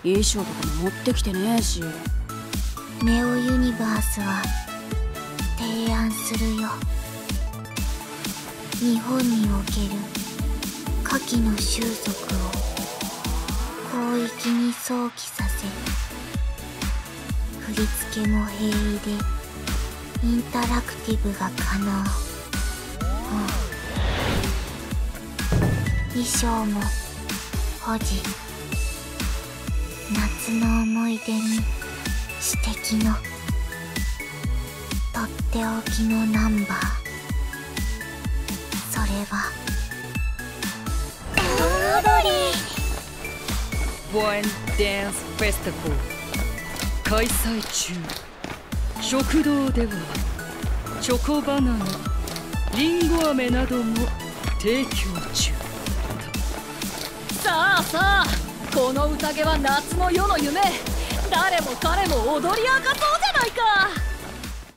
衣装とかも持ってきてねえし。 ネオユニバースは提案するよ。日本における下記の習俗を広域に想起させ、振り付けも平易でインタラクティブが可能。衣装も保持。夏の思い出に指摘のとっておきのナンバー。それは盆踊り。 ワインダンスフェスティバル開催中。食堂ではチョコバナナ、リンゴ飴なども提供中。 さあさあ、この宴は夏の夜の夢。誰も彼も踊り明かそうぜ。